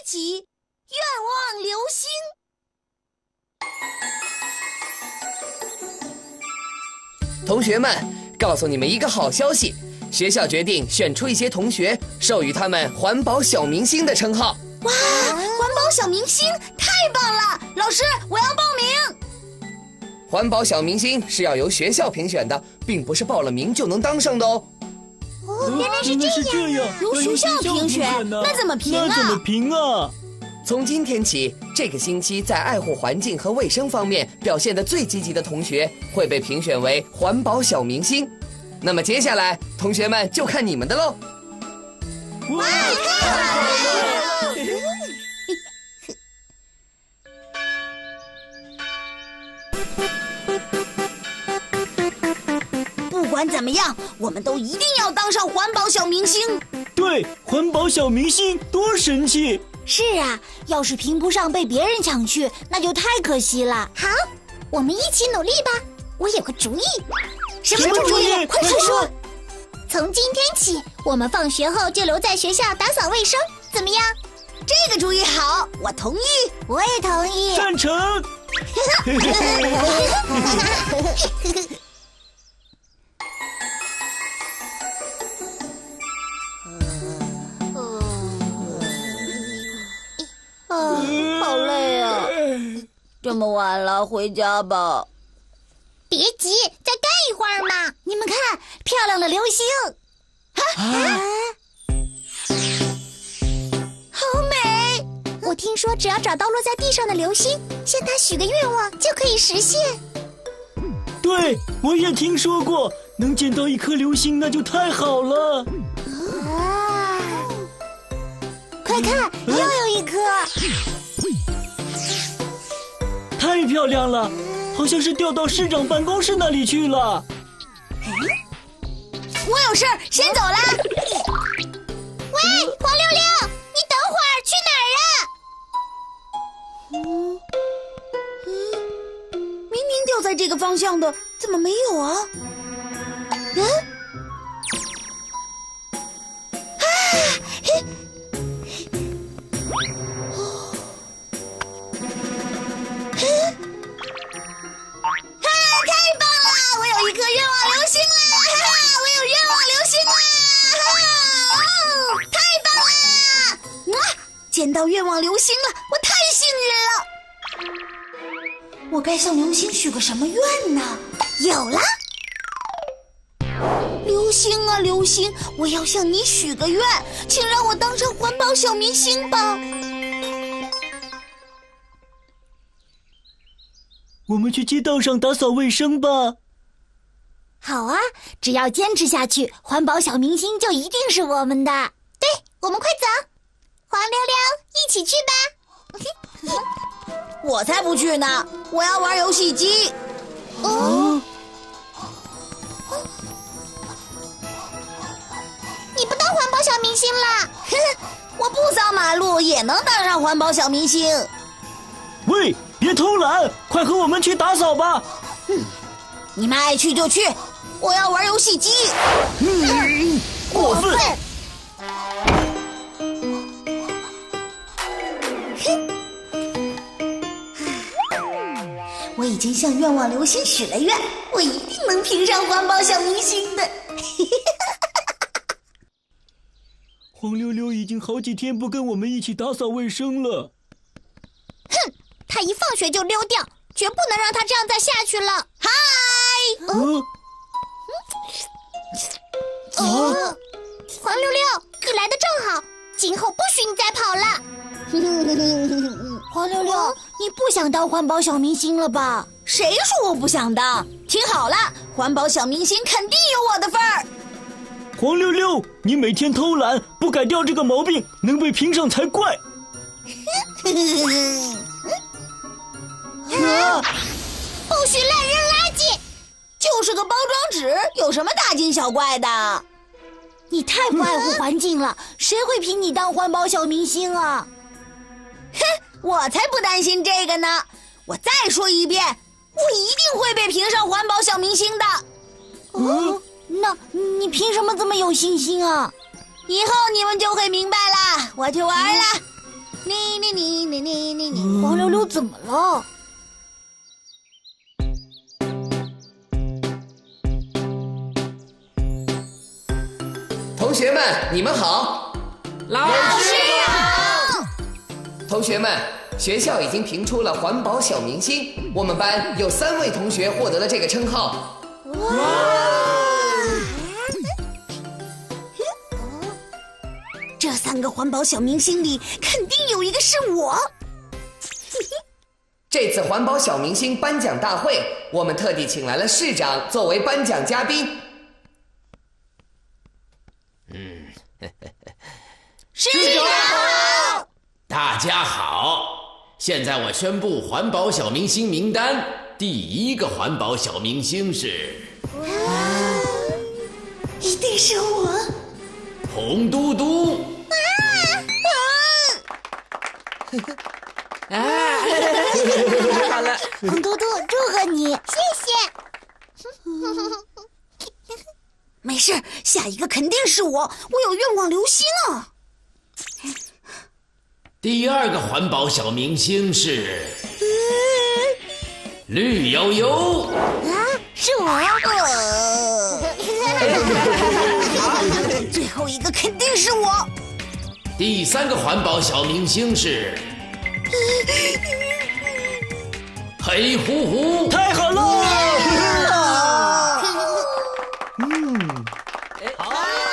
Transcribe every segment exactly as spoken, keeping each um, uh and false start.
集《愿望流星》。 同学们，告诉你们一个好消息，学校决定选出一些同学，授予他们环保小明星的称号。 哇，环保小明星太棒了！老师，我要报名。 环保小明星是要由学校评选的，并不是报了名就能当上的哦。 哦，原来是这样， 这样由学校评选，那怎么评啊？ 那怎么评啊？ 从今天起，这个星期在爱护环境和卫生方面表现得最积极的同学会被评选为环保小明星。那么接下来，同学们就看你们的喽！ 哇，太好了！不管怎么样，我们都一定要当上环保小明星。 对，环保小明星多神气！ 是啊，要是评不上被别人抢去，那就太可惜了。好，我们一起努力吧。我有个主意。什么主意？快说说。从今天起，我们放学后就留在学校打扫卫生，怎么样？这个主意好，我同意。我也同意。 赞成。 啊，好累啊！这么晚了，回家吧。别急，再干一会儿嘛。你们看，漂亮的流星！啊，啊好美！我听说，只要找到落在地上的流星，向它许个愿望，就可以实现。 对，我也听说过，能捡到一颗流星，那就太好了。 啊！快看，又有一颗！ 太漂亮了，好像是掉到市长办公室那里去了。 我有事儿，先走了。喂，黄溜溜，你等会儿去哪儿啊？嗯嗯，明明掉在这个方向的，怎么没有啊？嗯？啊！嘿一颗愿望流星啦！哈哈，我有愿望流星啦！哈哈，哦，太棒啦！哇，捡到愿望流星了，我太幸运了。我该向流星许个什么愿呢？有了，流星啊流星，我要向你许个愿，请让我当上环保小明星吧。 我们去街道上打扫卫生吧。 好啊，只要坚持下去，环保小明星就一定是我们的。对，我们快走，黄溜溜，一起去吧。我才不去呢，我要玩游戏机。哦，你不当环保小明星了？我不扫马路也能当上环保小明星。 喂，别偷懒，快和我们去打扫吧。 嗯，你们爱去就去。我要玩游戏机。 嗯，过分！ 我已经向愿望流星许了愿，我一定能评上环保小明星的。 黄溜溜已经好几天不跟我们一起打扫卫生了。 哼，他一放学就溜掉，绝不能让他这样再下去了。嗨！ 嗯。 哦，黄溜溜，你来的正好，今后不许你再跑了。黄溜溜，你不想当环保小明星了吧？谁说我不想当？听好了，环保小明星肯定有我的份儿。 黄溜溜，你每天偷懒，不改掉这个毛病，能被评上才怪。 啊！不许乱扔垃圾！就是个包装纸，有什么大惊小怪的？你太不爱护环境了，谁会评你当环保小明星啊？哼，我才不担心这个呢！我再说一遍，我一定会被评上环保小明星的。哦，那你凭什么这么有信心啊？以后你们就会明白了。我去玩了。 你你你你你你你，黄溜溜怎么了？ 同学们，你们好。 老师好。 同学们，学校已经评出了环保小明星，我们班有三位同学获得了这个称号。 哇！这三个环保小明星里，肯定有一个是我。 这次环保小明星颁奖大会，我们特地请来了市长作为颁奖嘉宾。 嗯， 市长好。 大家好，现在我宣布环保小明星名单，第一个环保小明星是， 一定是我。 红嘟嘟。 啊！好了，红嘟嘟，祝贺你，谢谢。没事，下一个肯定是我，我有愿望流星啊。 第二个环保小明星是绿油油。 啊，是我。最后一个肯定是我。 第三个环保小明星是黑乎乎。 太好了！ 嗯，好。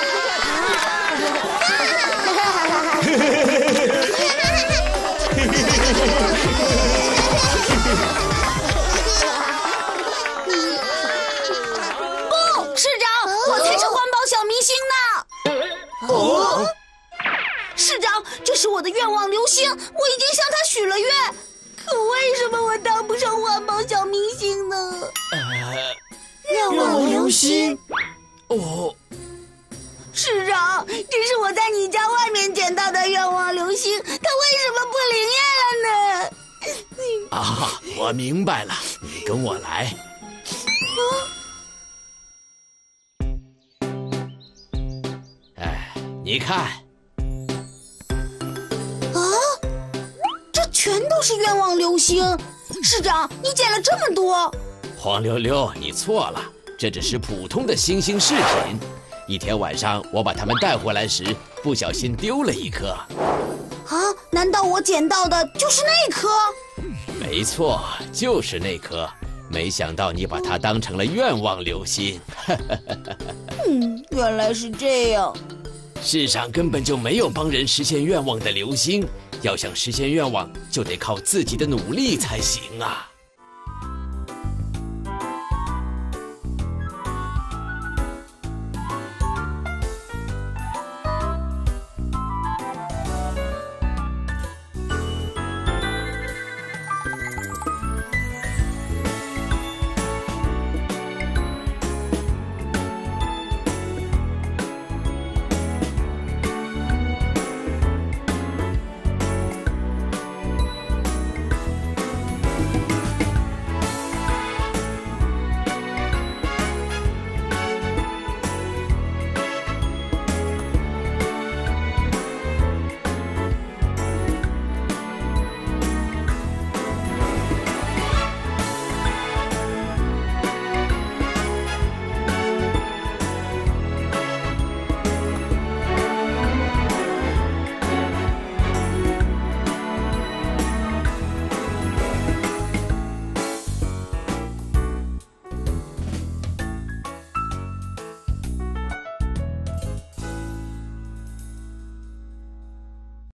不，市长，我才是环保小明星呢。哦。市长，这是我的愿望流星，我已经向他许了愿，可为什么我当不上环保小明星呢？ 呃， 愿望流星。 哦， 市长，这是我在你家外面捡到的愿望流星，它为什么不灵验了呢？ 啊，我明白了，你跟我来。哎，你看。 全都是愿望流星，市长，你捡了这么多。 黄溜溜，你错了，这只是普通的星星饰品。一天晚上，我把它们带回来时，不小心丢了一颗。 啊？难道我捡到的就是那颗？ 没错，就是那颗。没想到你把它当成了愿望流星。 嗯，原来是这样。 世上根本就没有帮人实现愿望的流星。要想实现愿望，就得靠自己的努力才行啊。